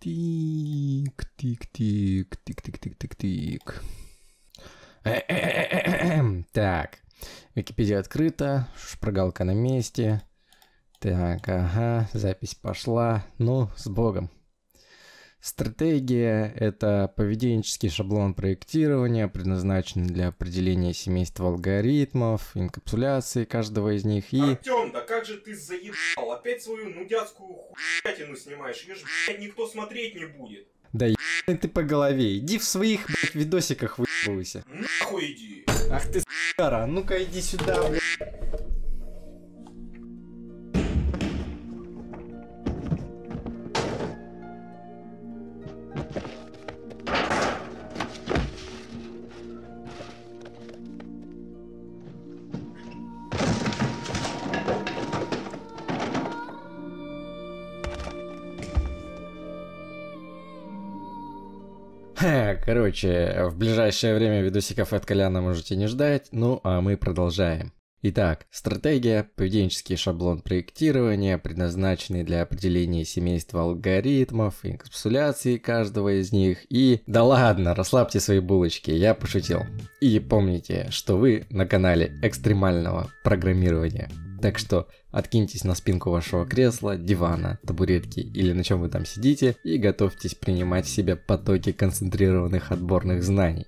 Тик, тик, тик, тик, тик, тик, тик, тик. Так, Википедия открыта, шпаргалка на месте. Так, ага, запись пошла. Ну, с Богом. Стратегия – это поведенческий шаблон проектирования, предназначенный для определения семейства алгоритмов, инкапсуляции каждого из них и... Артём, да как же ты заебал? Опять свою нудятскую хуятину снимаешь? Её ж, блядь, никто смотреть не будет. Да ебаный ты по голове, иди в своих, блядь, видосиках выебывайся. Нахуй иди! Ах ты с***ра, ну-ка иди сюда, блядь. Короче, в ближайшее время видосиков от Коляна можете не ждать, ну а мы продолжаем. Итак, стратегия – поведенческий шаблон проектирования, предназначенный для определения семейства алгоритмов, инкапсуляции каждого из них и... Да ладно, расслабьте свои булочки, я пошутил. И помните, что вы на канале экстремального программирования. Так что откиньтесь на спинку вашего кресла, дивана, табуретки или на чем вы там сидите и готовьтесь принимать в себя потоки концентрированных отборных знаний.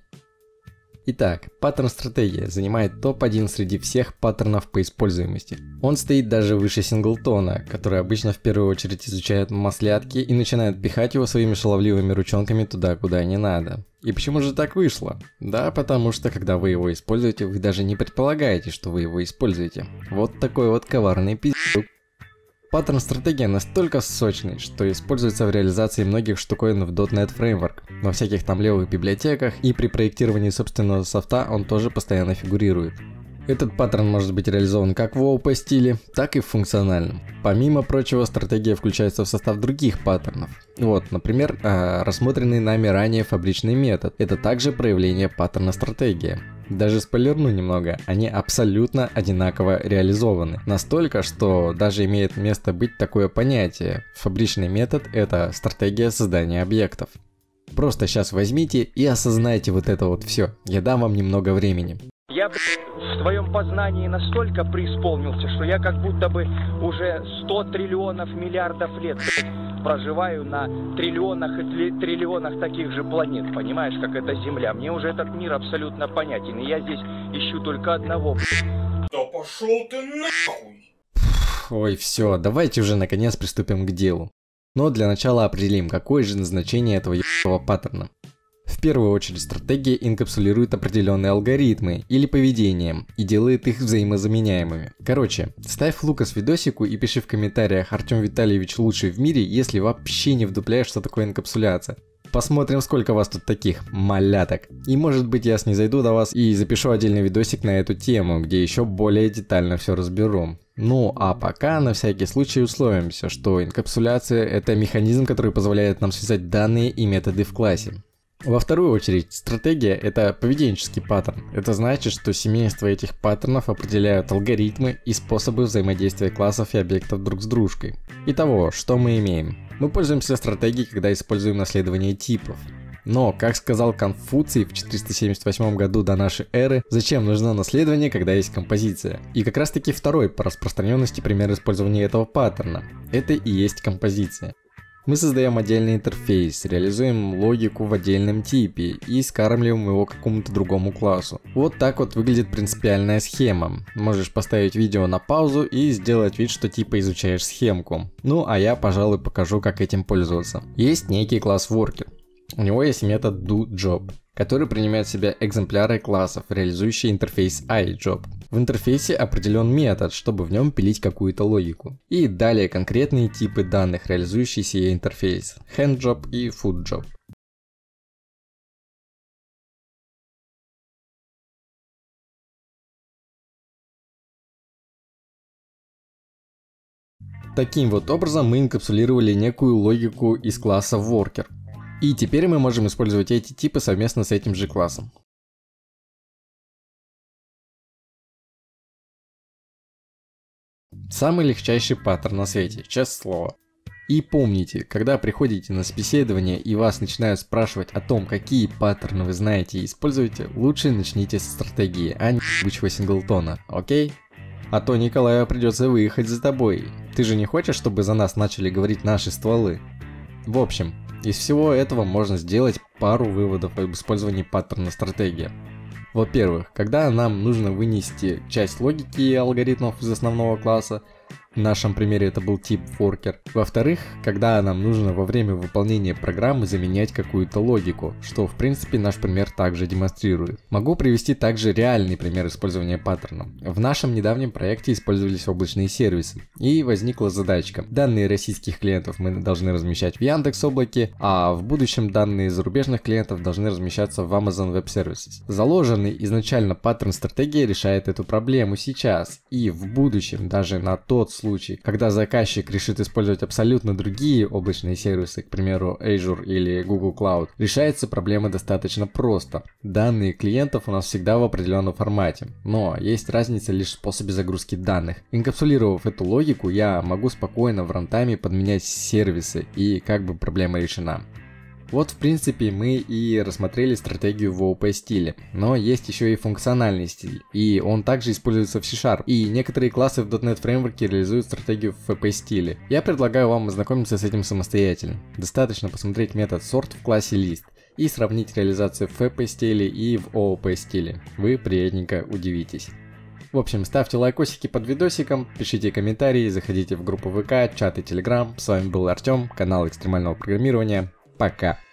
Итак, паттерн стратегия занимает топ-1 среди всех паттернов по используемости. Он стоит даже выше синглтона, который обычно в первую очередь изучает маслятки и начинает пихать его своими шаловливыми ручонками туда, куда не надо. И почему же так вышло? Да, потому что когда вы его используете, вы даже не предполагаете, что вы его используете. Вот такой вот коварный пиздюк. Паттерн стратегия настолько сочный, что используется в реализации многих штуковин в .NET Framework, во всяких там левых библиотеках, и при проектировании собственного софта он тоже постоянно фигурирует. Этот паттерн может быть реализован как в ООП стиле, так и в функциональном. Помимо прочего, стратегия включается в состав других паттернов. Вот, например, рассмотренный нами ранее фабричный метод. Это также проявление паттерна стратегия. Даже спойлерну немного, они абсолютно одинаково реализованы. Настолько, что даже имеет место быть такое понятие. Фабричный метод – это стратегия создания объектов. Просто сейчас возьмите и осознайте вот это вот все. Я дам вам немного времени. Я, в твоем познании настолько преисполнился, что я как будто бы уже 100 триллионов миллиардов лет проживаю на триллионах и триллионах таких же планет, понимаешь, как это Земля. Мне уже этот мир абсолютно понятен, и я здесь ищу только одного. Да пошел ты нахуй! Ой, все, давайте уже наконец приступим к делу. Но для начала определим, какое же назначение этого ебаного паттерна. В первую очередь стратегия инкапсулирует определенные алгоритмы или поведение и делает их взаимозаменяемыми. Короче, ставь Лукас видосику и пиши в комментариях: Артем Витальевич лучший в мире, если вообще не вдупляешь, что такое инкапсуляция. Посмотрим, сколько вас тут таких маляток. И может быть я снизойду до вас и запишу отдельный видосик на эту тему, где еще более детально все разберу. Ну а пока на всякий случай условимся, что инкапсуляция — это механизм, который позволяет нам связать данные и методы в классе. Во вторую очередь, стратегия – это поведенческий паттерн. Это значит, что семейство этих паттернов определяют алгоритмы и способы взаимодействия классов и объектов друг с дружкой. Итого, что мы имеем? Мы пользуемся стратегией, когда используем наследование типов. Но, как сказал Конфуций в 478 году до нашей эры, зачем нужно наследование, когда есть композиция? И как раз таки второй по распространенности пример использования этого паттерна. Это и есть композиция. Мы создаем отдельный интерфейс, реализуем логику в отдельном типе и скармливаем его какому-то другому классу. Вот так вот выглядит принципиальная схема. Можешь поставить видео на паузу и сделать вид, что типа изучаешь схемку. Ну а я, пожалуй, покажу, как этим пользоваться. Есть некий класс Worker. У него есть метод doJob, который принимает в себя экземпляры классов, реализующие интерфейс iJob. В интерфейсе определен метод, чтобы в нем пилить какую-то логику. И далее конкретные типы данных, реализующие сей интерфейс: handJob и foodJob. Таким вот образом мы инкапсулировали некую логику из класса Worker. И теперь мы можем использовать эти типы совместно с этим же классом. Самый легчайший паттерн на свете, честное слово. И помните, когда приходите на собеседование и вас начинают спрашивать о том, какие паттерны вы знаете и используете, лучше начните со стратегии, а не ебучего синглтона, окей? А то Николаю придется выехать за тобой. Ты же не хочешь, чтобы за нас начали говорить наши стволы? В общем, из всего этого можно сделать пару выводов об использовании паттерна стратегии. Во-первых, когда нам нужно вынести часть логики и алгоритмов из основного класса, в нашем примере это был тип worker. Во-вторых, когда нам нужно во время выполнения программы заменять какую-то логику, что в принципе наш пример также демонстрирует. Могу привести также реальный пример использования паттерна. В нашем недавнем проекте использовались облачные сервисы, и возникла задачка. Данные российских клиентов мы должны размещать в Яндекс.Облаке, а в будущем данные зарубежных клиентов должны размещаться в Amazon Web Services. Заложенный изначально паттерн стратегии решает эту проблему сейчас, и в будущем даже на тот случай, когда заказчик решит использовать абсолютно другие облачные сервисы, к примеру Azure или Google Cloud, решается проблема достаточно просто. Данные клиентов у нас всегда в определенном формате, но есть разница лишь в способе загрузки данных. Инкапсулировав эту логику, я могу спокойно в рантайме подменять сервисы, и как бы проблема решена. Вот в принципе мы и рассмотрели стратегию в ООП стиле, но есть еще и функциональный стиль, и он также используется в C#, и некоторые классы в .NET фреймворке реализуют стратегию в FP стиле. Я предлагаю вам ознакомиться с этим самостоятельно. Достаточно посмотреть метод sort в классе list и сравнить реализацию в FP стиле и в ООП стиле. Вы приятненько удивитесь. В общем, ставьте лайкосики под видосиком, пишите комментарии, заходите в группу ВК, чат и Telegram. С вами был Артем, канал экстремального программирования. Пока.